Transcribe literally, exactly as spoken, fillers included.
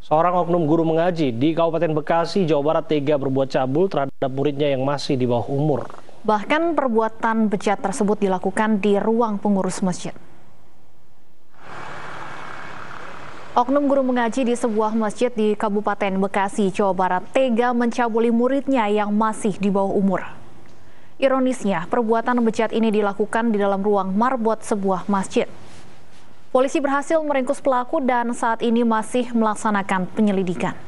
Seorang oknum guru mengaji di Kabupaten Bekasi, Jawa Barat tega berbuat cabul terhadap muridnya yang masih di bawah umur. Bahkan perbuatan bejat tersebut dilakukan di ruang pengurus masjid. Oknum guru mengaji di sebuah masjid di Kabupaten Bekasi, Jawa Barat tega mencabuli muridnya yang masih di bawah umur. Ironisnya, perbuatan bejat ini dilakukan di dalam ruang marbot sebuah masjid. Polisi berhasil meringkus pelaku dan saat ini masih melaksanakan penyelidikan.